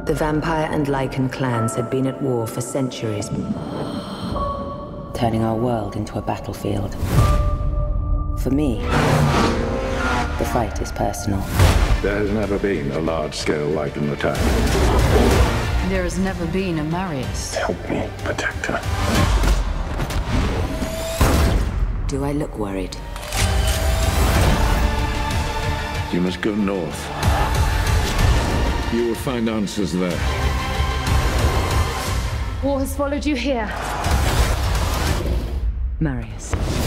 The vampire and lichen clans had been at war for centuries, turning our world into a battlefield. For me, the fight is personal. There has never been a large-scale lichen attack. There has never been a Marius. Help me protect her. Do I look worried? You must go north. You will find answers there. War has followed you here. Marius.